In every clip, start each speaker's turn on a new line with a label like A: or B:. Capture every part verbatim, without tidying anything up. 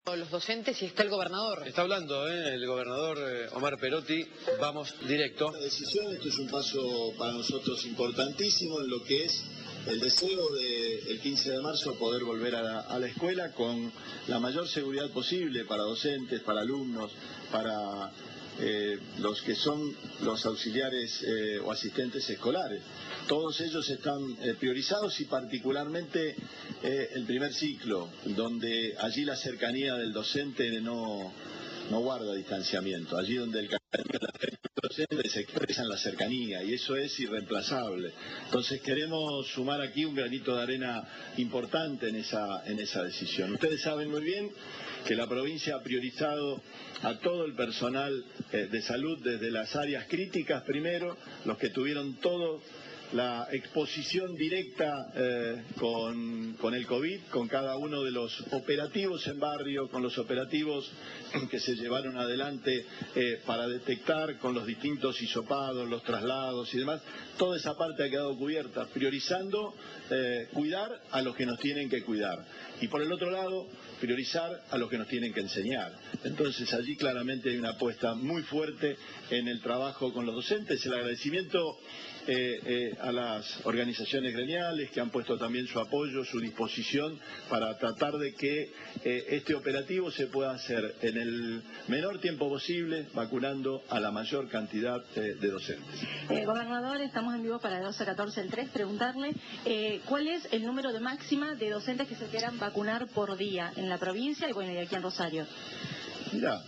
A: Los docentes y está el gobernador.
B: Está hablando ¿eh? el gobernador eh, Omar Perotti. Vamos directo.
C: La decisión, esto es un paso para nosotros importantísimo en lo que es el deseo del quince de marzo poder volver a la, a la escuela con la mayor seguridad posible para docentes, para alumnos, para eh, los que son los auxiliares eh, o asistentes escolares. Todos ellos están eh, priorizados y particularmente eh, el primer ciclo, donde allí la cercanía del docente no, no guarda distanciamiento, allí donde el cariño del docente se expresa en la cercanía y eso es irreemplazable. Entonces queremos sumar aquí un granito de arena importante en esa, en esa decisión. Ustedes saben muy bien que la provincia ha priorizado a todo el personal eh, de salud desde las áreas críticas primero, los que tuvieron todo la exposición directa eh, con, con el COVID, con cada uno de los operativos en barrio, con los operativos que se llevaron adelante eh, para detectar con los distintos hisopados, los traslados y demás. Toda esa parte ha quedado cubierta, priorizando eh, cuidar a los que nos tienen que cuidar. Y por el otro lado, priorizar a los que nos tienen que enseñar. Entonces allí claramente hay una apuesta muy fuerte en el trabajo con los docentes. El agradecimiento eh, eh, a las organizaciones gremiales que han puesto también su apoyo, su disposición para tratar de que eh, este operativo se pueda hacer en el menor tiempo posible, vacunando a la mayor cantidad eh, de docentes.
D: Eh, gobernador, estamos en vivo para doce catorce el tres. Preguntarle eh, cuál es el número de máxima de docentes que se quieran vacunar por día en la provincia y bueno, y aquí en Rosario.
C: Mira,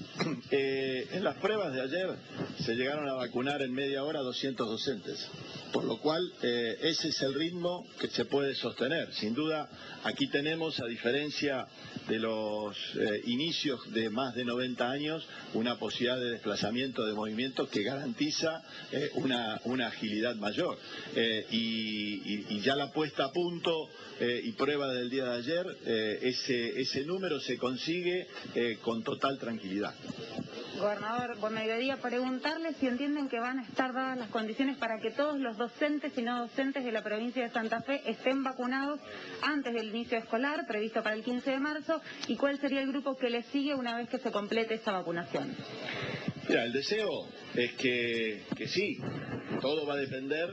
C: eh, en las pruebas de ayer se llegaron a vacunar en media hora doscientos docentes, por lo cual eh, ese es el ritmo que se puede sostener. Sin duda, aquí tenemos, a diferencia de los eh, inicios de más de noventa años, una posibilidad de desplazamiento de movimientos que garantiza eh, una, una agilidad mayor. Eh, y, y, y ya la puesta a punto eh, y prueba del día de ayer, eh, ese, ese número se consigue eh, con total tranquilidad.
E: Gobernador, buen mediodía. Preguntarle si entienden que van a estar dadas las condiciones para que todos los docentes y no docentes de la provincia de Santa Fe estén vacunados antes del inicio escolar, previsto para el quince de marzo, y cuál sería el grupo que le sigue una vez que se complete esa vacunación.
C: Mira, el deseo es que, que sí, todo va a depender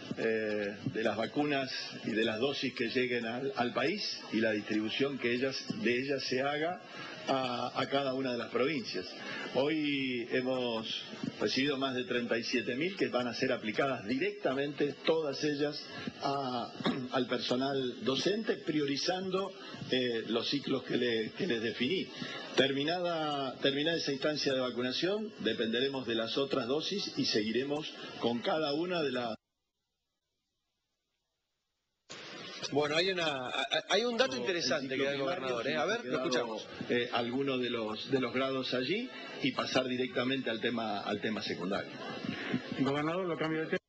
C: eh, de las vacunas y de las dosis que lleguen al, al país y la distribución que ellas, de ellas se haga a, a cada una de las provincias. Hoy hemos recibido más de treinta y siete mil que van a ser aplicadas directamente, todas ellas, a, al personal docente, priorizando eh, los ciclos que, le, que les definí. Terminada, terminada esa instancia de vacunación, dependeremos de las otras dosis y seguiremos con cada una de las...
B: Bueno, hay una hay un dato interesante que da el gobernador, ¿eh? A ver, lo escuchamos.
C: Eh, alguno de los de los grados allí y pasar directamente al tema al tema secundario.
F: Gobernador, lo cambio de tema.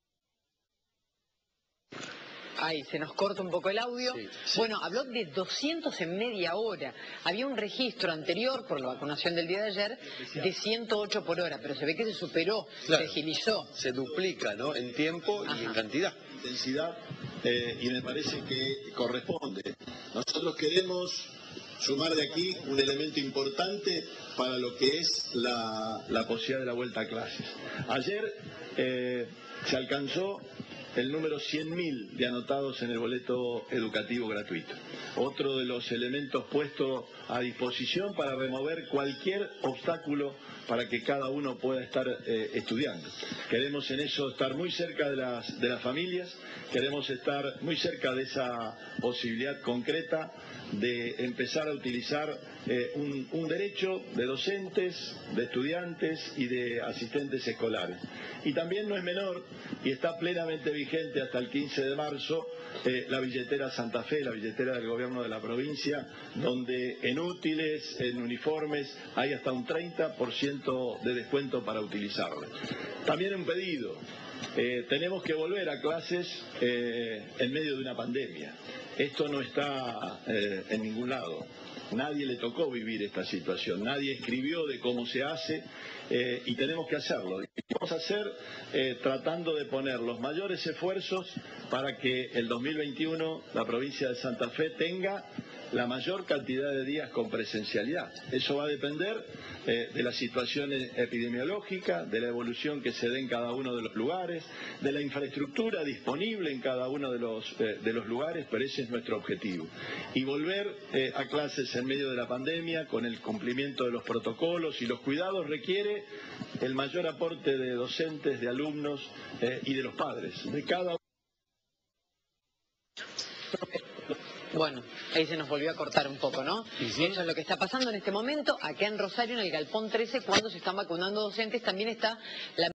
A: Ay, se nos corta un poco el audio.
B: Sí, sí.
A: Bueno, habló de doscientos en media hora. Había un registro anterior por la vacunación del día de ayer de ciento ocho por hora, pero se ve que se superó,
B: Claro,
A: se agilizó.
B: Se duplica, ¿no? En tiempo
A: Ajá.
B: y en cantidad.
C: Intensidad eh, y me parece que corresponde. Nosotros queremos sumar de aquí un elemento importante para lo que es la, la posibilidad de la vuelta a clases. Ayer eh, se alcanzó el número cien mil de anotados en el boleto educativo gratuito. Otro de los elementos puestos a disposición para remover cualquier obstáculo para que cada uno pueda estar eh, estudiando. Queremos en eso estar muy cerca de las, de las familias, queremos estar muy cerca de esa posibilidad concreta de empezar a utilizar eh, un, un derecho de docentes, de estudiantes y de asistentes escolares. Y también no es menor, y está plenamente vigente hasta el quince de marzo, eh, la billetera Santa Fe, la billetera del gobierno de la provincia, donde en útiles, en uniformes, hay hasta un treinta por ciento de descuento para utilizarla. También un pedido. Eh, tenemos que volver a clases eh, en medio de una pandemia. Esto no está eh, en ningún lado. Nadie le tocó vivir esta situación, nadie escribió de cómo se hace eh, y tenemos que hacerlo. Y vamos a hacer eh, tratando de poner los mayores esfuerzos para que el dos mil veintiuno la provincia de Santa Fe tenga la mayor cantidad de días con presencialidad. Eso va a depender eh, de la situación epidemiológica, de la evolución que se dé en cada uno de los lugares, de la infraestructura disponible en cada uno de los, eh, de los lugares, pero ese es nuestro objetivo. Y volver eh, a clases en medio de la pandemia con el cumplimiento de los protocolos y los cuidados requiere el mayor aporte de docentes, de alumnos eh, y de los padres, de cada
A: Bueno, ahí se nos volvió a cortar un poco, ¿no? Sí. Eso es lo que está pasando en este momento. Acá en Rosario, en el Galpón trece, cuando se están vacunando docentes, también está la